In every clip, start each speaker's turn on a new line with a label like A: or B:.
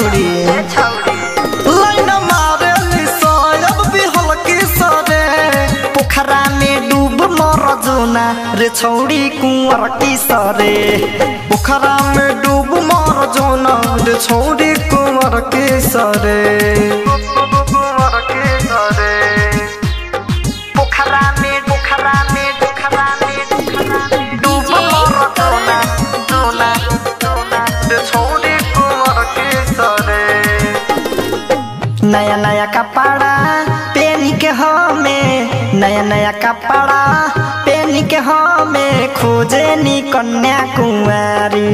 A: छौड़ी लाइन मारेली अब भी हल्की सरे पोखरा में डूब मर जोना रे छौड़ी कुंवर की सरे पोखरा में डूब मर जोना रे छौड़ी कुंवर की सरे पोखरा में डूब मर जोना रे छौड़ी कुंवर की सरे नया नया कपड़ा पहन के हमें नया कपड़ा पहन के हमें खोजे नी कन्या कुमारी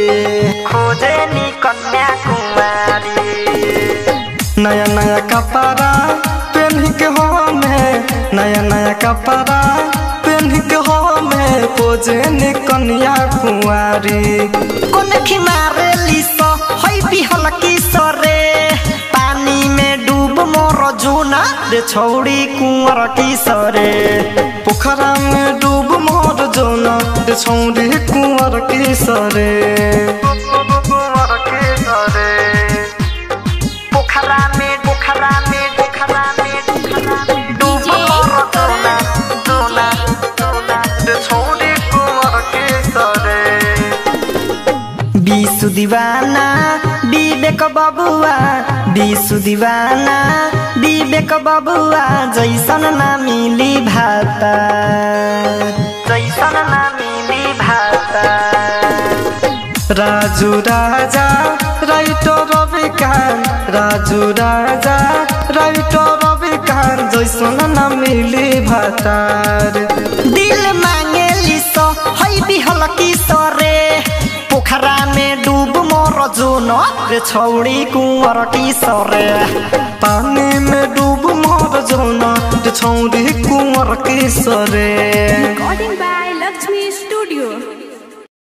A: नया कपड़ा पहन के हमें नया कपड़ा पहन के हमें खोजे नी कन्या कुमारी कोन खिमारे लिसो हई भी हल्की सरे पानी में डूब मोर जोना रे छौड़ी कुंवर की सरे पोखरा में डूब मोर जोना रे छौड़ी कुंवर की सरे पोखरा में डूब मोर जोना रे छौड़ी कुंवर की सरे बीसु दीवाना विवेक बबुआ जैसन ना मिली भाता राजू राजा राइटर रविकान जैसन ना मिली भातार दिल मांगे लिसो हई भी हल्की सरे पोखरा में डूब मोर जोना रे छौड़ी कुंवर की सरे पानी में डूब मोर जोना रे छौड़ी कुंवर की सरे।